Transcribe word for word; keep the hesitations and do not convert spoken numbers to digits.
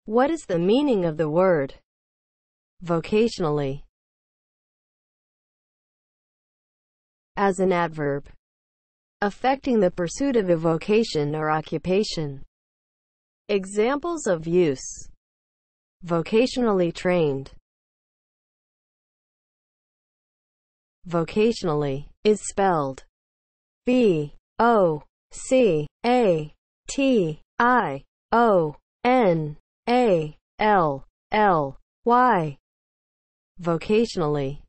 What is the meaning of the word vocationally? As an adverb, affecting the pursuit of a vocation or occupation. Examples of use: vocationally trained. Vocationally is spelled V O C A T I O N A L L Y. Vocationally